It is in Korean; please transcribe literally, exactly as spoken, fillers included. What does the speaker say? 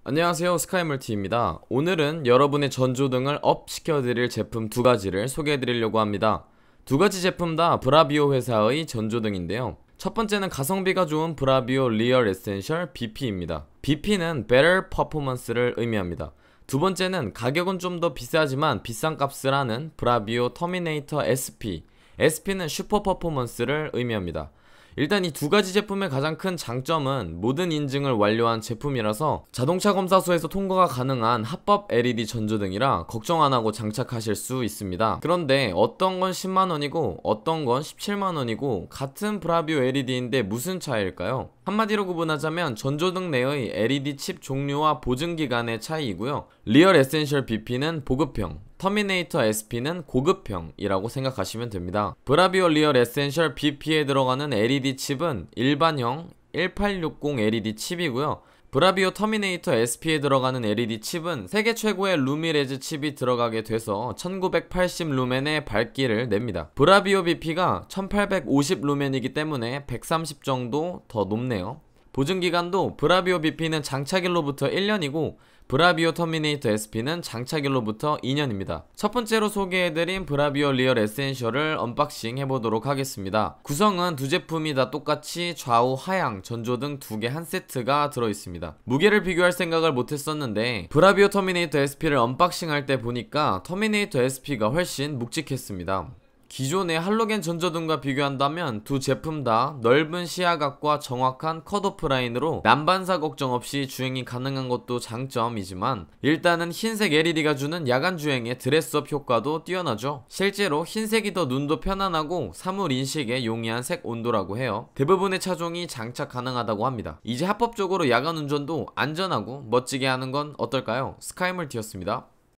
안녕하세요, 스카이멀티입니다. 오늘은 여러분의 전조등을 업 시켜드릴 제품 두 가지를 소개해드리려고 합니다. 두 가지 제품 다 브라비오 회사의 전조등인데요. 첫 번째는 가성비가 좋은 브라비오 리얼 에센셜 비피입니다. 비피는 Better Performance를 의미합니다. 두 번째는 가격은 좀 더 비싸지만 비싼 값을 하는 브라비오 터미네이터 에스피. 에스피는 슈퍼 퍼포먼스를 의미합니다. 일단 이 두 가지 제품의 가장 큰 장점은 모든 인증을 완료한 제품이라서 자동차 검사소에서 통과가 가능한 합법 엘이디 전조등이라 걱정 안하고 장착하실 수 있습니다. 그런데 어떤 건 십만 원이고 어떤 건 십칠만 원이고 같은 브라비오 엘이디인데 무슨 차이일까요? 한마디로 구분하자면 전조등 내의 엘이디 칩 종류와 보증기간의 차이이고요. 리얼 에센셜 비피는 보급형, 터미네이터 에스피는 고급형이라고 생각하시면 됩니다. 브라비오 리얼 에센셜 비피에 들어가는 엘이디 칩은 일반형 일팔육공 엘이디 칩이고요. 브라비오 터미네이터 에스피에 들어가는 엘이디 칩은 세계 최고의 루미레즈 칩이 들어가게 돼서 천구백팔십 루멘의 밝기를 냅니다. 브라비오 비피가 천팔백오십 루멘이기 때문에 백삼십 정도 더 높네요. 보증기간도 브라비오 비피는 장착일로부터 일 년이고 브라비오 터미네이터 에스피는 장착일로부터 이 년입니다. 첫 번째로 소개해드린 브라비오 리얼 에센셜을 언박싱 해보도록 하겠습니다. 구성은 두 제품이 다 똑같이 좌우 하향 전조등 두 개 한 세트가 들어있습니다. 무게를 비교할 생각을 못했었는데 브라비오 터미네이터 에스피를 언박싱 할 때 보니까 터미네이터 에스피가 훨씬 묵직했습니다. 기존의 할로겐 전조등과 비교한다면 두 제품 다 넓은 시야각과 정확한 컷오프 라인으로 난반사 걱정 없이 주행이 가능한 것도 장점이지만 일단은 흰색 엘이디가 주는 야간 주행의 드레스업 효과도 뛰어나죠. 실제로 흰색이 더 눈도 편안하고 사물 인식에 용이한 색 온도라고 해요. 대부분의 차종이 장착 가능하다고 합니다. 이제 합법적으로 야간 운전도 안전하고 멋지게 하는 건 어떨까요? 스카이멀티였습니다.